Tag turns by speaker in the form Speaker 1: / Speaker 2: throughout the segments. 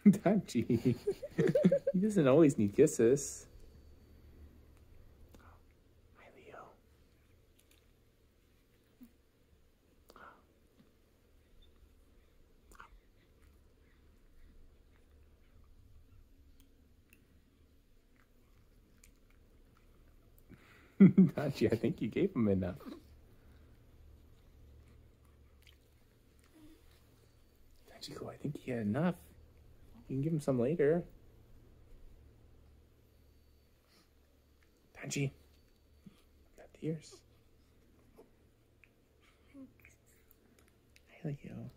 Speaker 1: Tanchi. He doesn't always need kisses. Hi, Leo. Tanchi, I think you gave him enough. Tanchi, I think he had enough. You can give him some later. Tanchi. Got the ears. Hi, Leo.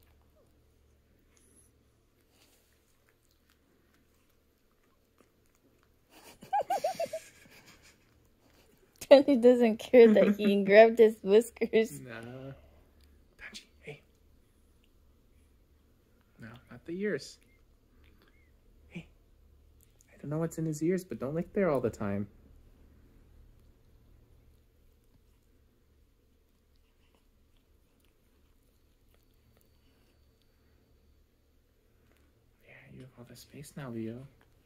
Speaker 2: He doesn't care that he grabbed his whiskers.
Speaker 1: Nah. Tanchi, hey. No, not the ears. Hey. I don't know what's in his ears, but don't lick there all the time. Yeah, you have all the space now, Leo.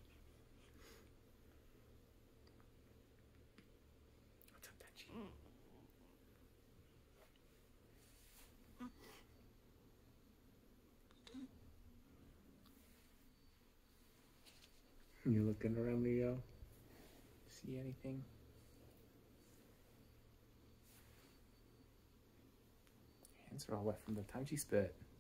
Speaker 1: What's up, Tanchi? You looking around, Leo? See anything? Hands are all wet from the Tanchi spit.